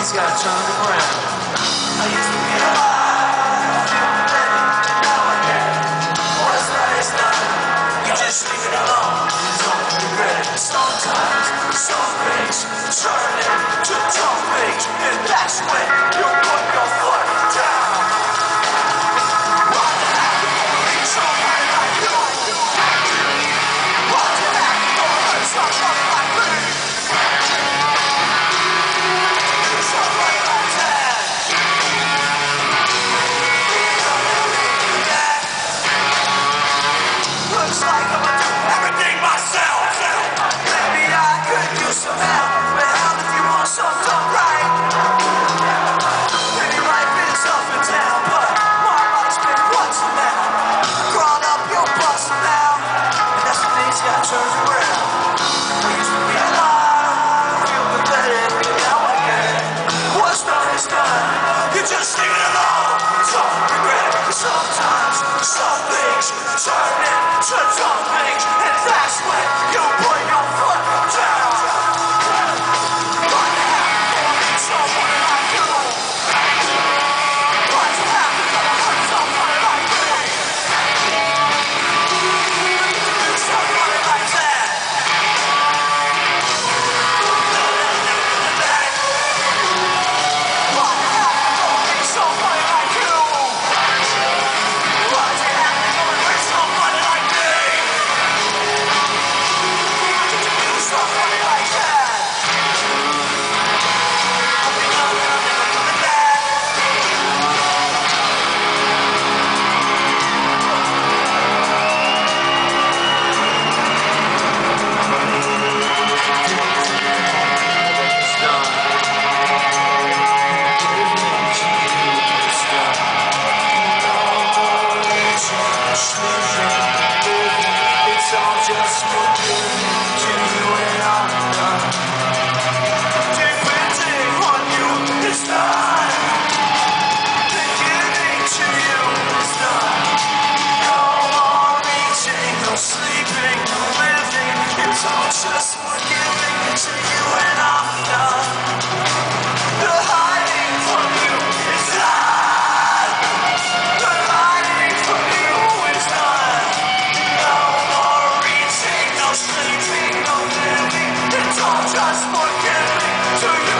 Something's gotta turn around. I used to be alive, now I can't. What's right is done. You just leave it alone. Don't regret it. Sometimes some things turn into tough things, and that's when you put your foot down. What the heck? Somebody like you. What the heck? Don't hurt somebody like me. Looks like I'm gonna do everything myself. Maybe I could use some help. But help if you want something done right. Maybe life is up and down, but my life's been once and now. Crawl up your bus now, and that's when things got turned around. I used to be alive, feel pathetic, now I get it. What's done is done. You just leave it alone. Don't regret it. Sometimes some things turn into dumb things, and that's when you put your foot down. What the heck? Somebody like you. What's happened? Gonna hurt somebody like me. Somebody like that. What the heck? Gonna be somebody like you. What's happening? Gonna hurt somebody like me. Somebody like that. I'll be coming, I'm never coming back. It's done. It's all just forgiven to you and I'm done. Depending on you is done. The giving to you is done. No more reaching, no sleeping, no living. It's all just forgiving to you and I'm done. The hiding from you is done. The hiding from you is done. No more reaching, no sleeping, no living. It's all just forgiving to you.